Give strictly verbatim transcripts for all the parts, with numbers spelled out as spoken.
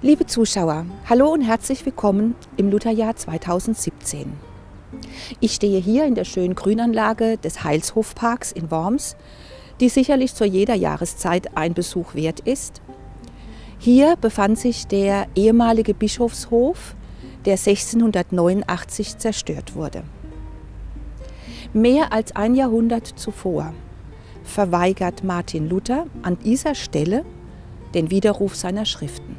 Liebe Zuschauer, hallo und herzlich willkommen im Lutherjahr zweitausendsiebzehn. Ich stehe hier in der schönen Grünanlage des Heilshofparks in Worms, die sicherlich zu jeder Jahreszeit ein Besuch wert ist. Hier befand sich der ehemalige Bischofshof, der sechzehnhundertneunundachtzig zerstört wurde. Mehr als ein Jahrhundert zuvor verweigert Martin Luther an dieser Stelle den Widerruf seiner Schriften.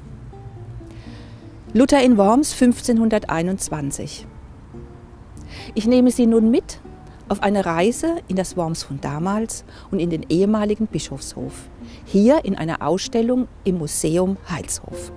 Luther in Worms fünfzehnhunderteinundzwanzig. Ich nehme Sie nun mit auf eine Reise in das Worms von damals und in den ehemaligen Bischofshof, hier in einer Ausstellung im Museum Heilshof.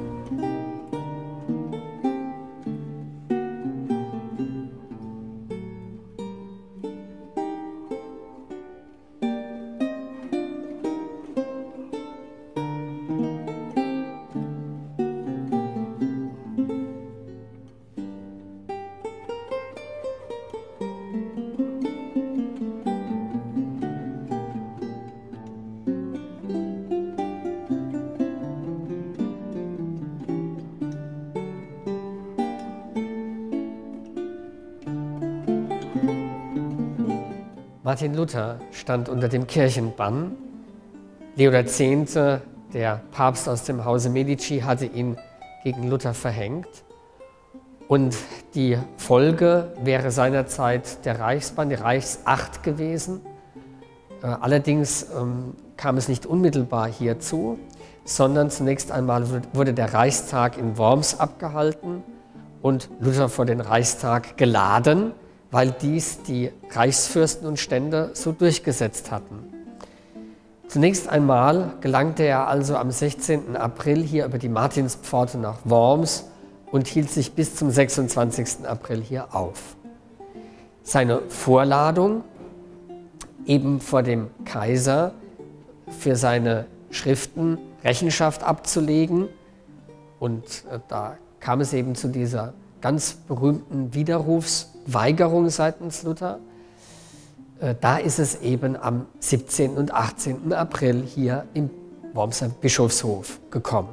Martin Luther stand unter dem Kirchenbann. Leo der Zehnte, der Papst aus dem Hause Medici, hatte ihn gegen Luther verhängt. Und die Folge wäre seinerzeit der Reichsbann, die Reichsacht gewesen. Allerdings ähm, kam es nicht unmittelbar hierzu, sondern zunächst einmal wurde der Reichstag in Worms abgehalten und Luther vor den Reichstag geladen, weil dies die Reichsfürsten und Stände so durchgesetzt hatten. Zunächst einmal gelangte er also am sechzehnten April hier über die Martinspforte nach Worms und hielt sich bis zum sechsundzwanzigsten April hier auf. Seine Vorladung, eben vor dem Kaiser für seine Schriften Rechenschaft abzulegen, und äh, da kam es eben zu dieser ganz berühmten Widerrufsweigerung seitens Luther. Da ist es eben am siebzehnten und achtzehnten April hier im Wormser Bischofshof gekommen.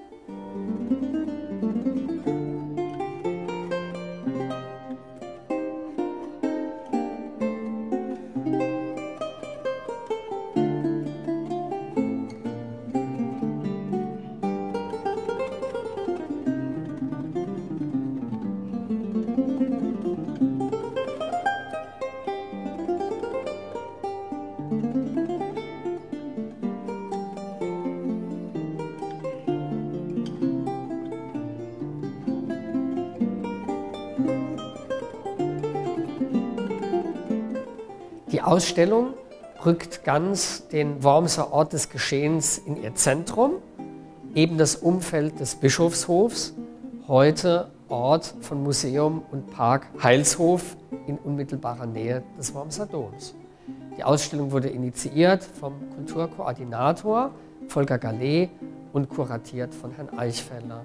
Die Ausstellung rückt ganz den Wormser Ort des Geschehens in ihr Zentrum, eben das Umfeld des Bischofshofs, heute Ort von Museum und Park Heilshof in unmittelbarer Nähe des Wormser Doms. Die Ausstellung wurde initiiert vom Kulturkoordinator Volker Gallet und kuratiert von Herrn Eichfelder.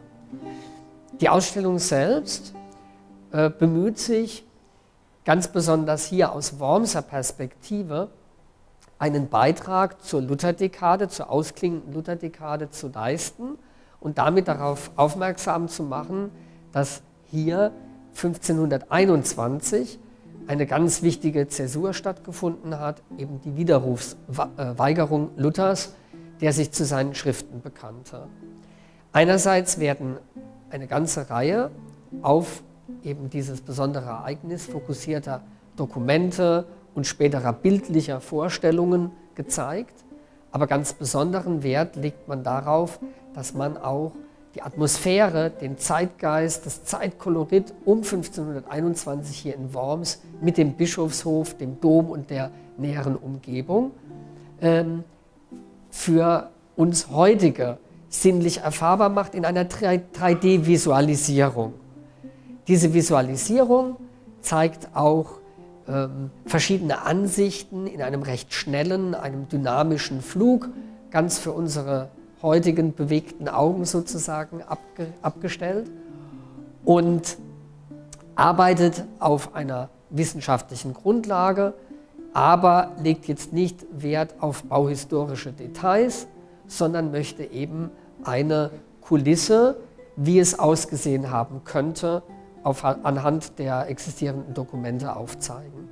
Die Ausstellung selbst äh, bemüht sich, ganz besonders hier aus Wormser Perspektive, einen Beitrag zur Lutherdekade, zur ausklingenden Lutherdekade zu leisten und damit darauf aufmerksam zu machen, dass hier fünfzehnhunderteinundzwanzig eine ganz wichtige Zäsur stattgefunden hat, eben die Widerrufsweigerung Luthers, der sich zu seinen Schriften bekannte. Einerseits werden eine ganze Reihe auf eben dieses besondere Ereignis fokussierter Dokumente und späterer bildlicher Vorstellungen gezeigt. Aber ganz besonderen Wert legt man darauf, dass man auch die Atmosphäre, den Zeitgeist, das Zeitkolorit um fünfzehnhunderteinundzwanzig hier in Worms mit dem Bischofshof, dem Dom und der näheren Umgebung ähm, für uns heutige sinnlich erfahrbar macht in einer drei D Visualisierung. Diese Visualisierung zeigt auch ähm, verschiedene Ansichten in einem recht schnellen, einem dynamischen Flug, ganz für unsere heutigen bewegten Augen sozusagen abge abgestellt, und arbeitet auf einer wissenschaftlichen Grundlage, aber legt jetzt nicht Wert auf bauhistorische Details, sondern möchte eben eine Kulisse, wie es ausgesehen haben könnte, auf, anhand der existierenden Dokumente aufzeigen.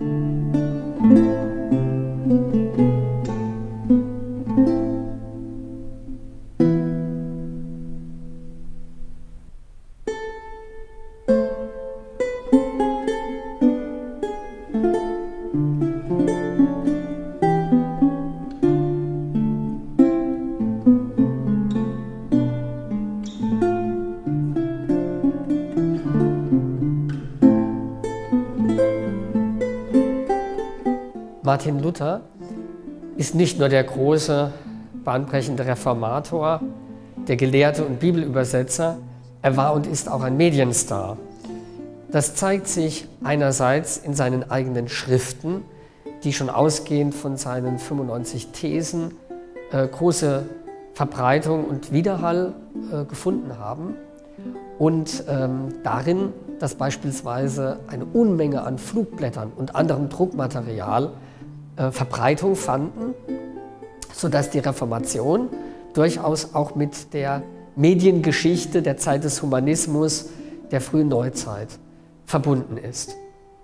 Martin Luther ist nicht nur der große, bahnbrechende Reformator, der Gelehrte und Bibelübersetzer, er war und ist auch ein Medienstar. Das zeigt sich einerseits in seinen eigenen Schriften, die schon ausgehend von seinen fünfundneunzig Thesen äh, große Verbreitung und Widerhall äh, gefunden haben, und ähm, darin, dass beispielsweise eine Unmenge an Flugblättern und anderem Druckmaterial äh, Verbreitung fanden, sodass die Reformation durchaus auch mit der Mediengeschichte der Zeit des Humanismus, der frühen Neuzeit verbunden ist.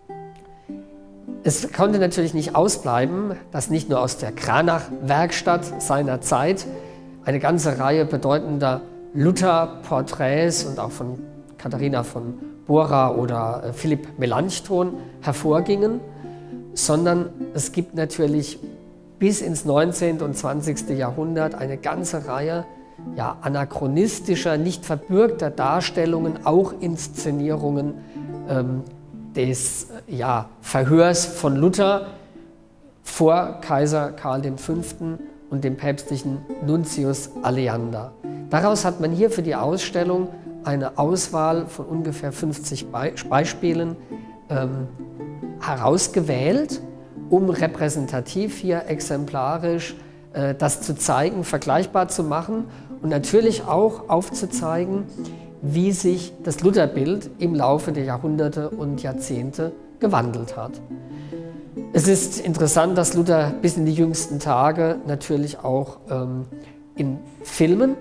Es konnte natürlich nicht ausbleiben, dass nicht nur aus der Cranach-Werkstatt seiner Zeit eine ganze Reihe bedeutender Luther-Porträts und auch von Katharina von Bora oder Philipp Melanchthon hervorgingen, sondern es gibt natürlich bis ins neunzehnte und zwanzigste Jahrhundert eine ganze Reihe ja, anachronistischer, nicht verbürgter Darstellungen, auch Inszenierungen ähm, des ja, Verhörs von Luther vor Kaiser Karl der Fünfte und dem päpstlichen Nuntius Aleander. Daraus hat man hier für die Ausstellung eine Auswahl von ungefähr fünfzig Be- Beispielen ähm, herausgewählt, um repräsentativ hier exemplarisch äh, das zu zeigen, vergleichbar zu machen und natürlich auch aufzuzeigen, wie sich das Lutherbild im Laufe der Jahrhunderte und Jahrzehnte gewandelt hat. Es ist interessant, dass Luther bis in die jüngsten Tage natürlich auch ähm, in Filmen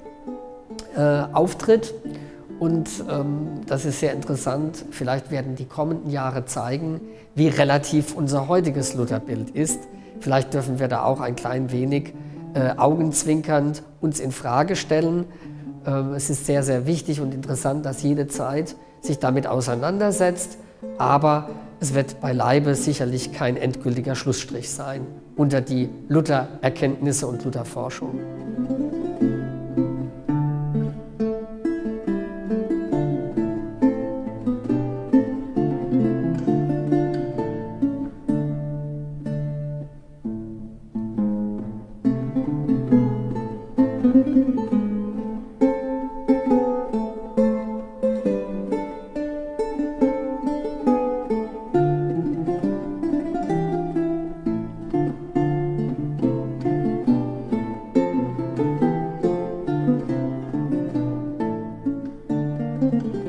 äh, auftritt. Und ähm, das ist sehr interessant. Vielleicht werden die kommenden Jahre zeigen, wie relativ unser heutiges Lutherbild ist. Vielleicht dürfen wir da auch ein klein wenig äh, augenzwinkernd uns in Frage stellen. Ähm, es ist sehr, sehr wichtig und interessant, dass jede Zeit sich damit auseinandersetzt. Aber es wird beileibe sicherlich kein endgültiger Schlussstrich sein unter die Luther-Erkenntnisse und Luther-Forschung. Thank you.